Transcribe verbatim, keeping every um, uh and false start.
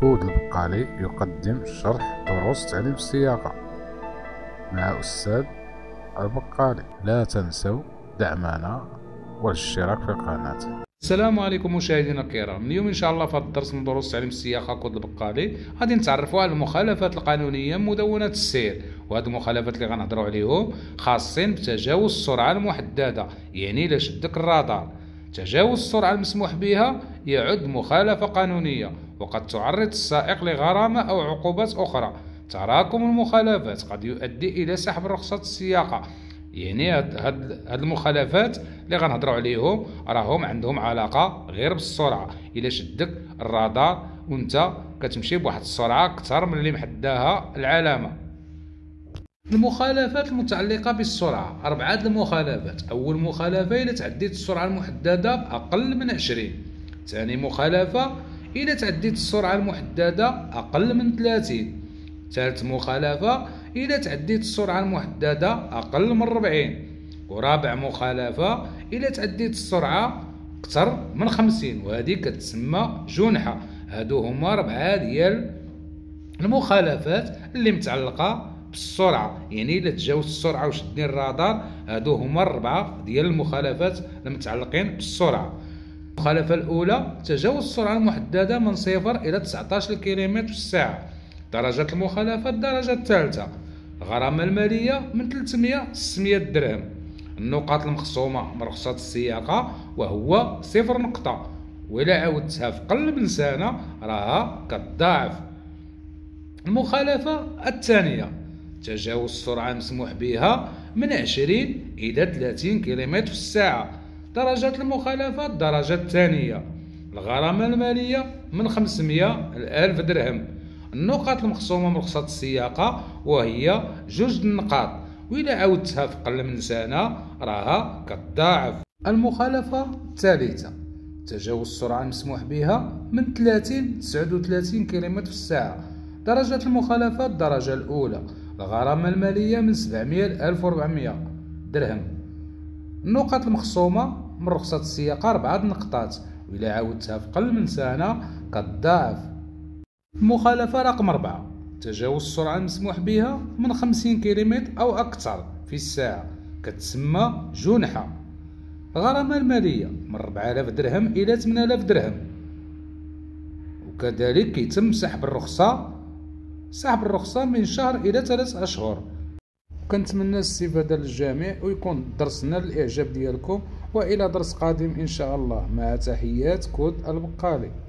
كود البقالي يقدم شرح دروس تعليم السياقة مع أستاذ البقالي. لا تنسوا دعمنا والاشتراك في القناة. السلام عليكم مشاهدينا الكرام. اليوم ان شاء الله في هذا الدرس من دروس تعليم السياقه كود البقالي غادي نتعرفوا على المخالفات القانونيه مدونه السير، وهاد المخالفات اللي غنهضروا عليهم خاصين بتجاوز السرعه المحدده. يعني الا شدك الرادار تجاوز السرعه المسموح بها يعد مخالفه قانونيه، وقد تعرض السائق لغرامه او عقوبات اخرى. تراكم المخالفات قد يؤدي الى سحب رخصه السياقه. يعني هاد, هاد, هاد المخالفات اللي غنهضروا عليهم راهم عندهم علاقه غير بالسرعه. الا شدك الرادار وانت كتمشي بواحد السرعه اكثر من اللي محداها العلامه. المخالفات المتعلقه بالسرعه اربعه المخالفات. اول مخالفه الا تعديت السرعه المحدده باقل من عشرين. ثاني مخالفه الا تعديت السرعه المحدده اقل من ثلاثين. ثالث مخالفه إذا تعديت السرعة المحددة أقل من أربعين. ورابع مخالفة إذا تعديت السرعة أكثر من خمسين، وهذه كتسمى جنحة. هادو هما ربعة ديال المخالفات اللي متعلقة بالسرعة. يعني إلا تجاوزت السرعة وشدني الرادار، هادو هما الربعة ديال المخالفات المتعلقين بالسرعة. المخالفة الأولى تجاوز السرعة المحددة من صفر إلى تسعطاش كيلومتر في الساعة. درجة المخالفة الدرجة الثالثة. الغرامة المالية من ثلاثمائة ل ستمائة درهم. النقاط المخصومة من رخصة السياقة وهو صفر نقطة، وإلا عاودتها في قل من سنة راها كتضاعف. المخالفة الثانية تجاوز السرعة المسموح بها من عشرين إلى ثلاثين كيلومتر في الساعة. درجة المخالفة الدرجة الثانية. الغرامة المالية من خمسمائة ل ألف درهم. النقاط المخصومة من رخصة السياقة وهي جوج النقاط، وإلا عاودتها في قل من سنة راها كتضاعف. المخالفة الثالثة تجاوز السرعة المسموح بها من ثلاثين ل تسعة وثلاثين كيلومتر في الساعة. درجة المخالفة الدرجة الأولى. الغرامة المالية من سبعمائة ل ألف وأربعمائة درهم. النقاط المخصومة من رخصة السياقة أربعة نقاط، وإلا عاودتها في قل من سنة كتضاعف. المخالفة رقم أربعة تجاوز السرعة المسموح بها من خمسين كيلومتر أو أكثر في الساعة، كتسمى جنحة. الغرامة المالية من أربعة آلاف درهم إلى ثمانية آلاف درهم، وكذلك كيتم سحب الرخصة سحب الرخصة من شهر إلى ثلاث أشهر. كنتمنى الاستفادة للجميع، ويكون الدرس نال الإعجاب ديالكم، وإلى درس قادم إن شاء الله. مع تحيات كود البقالي.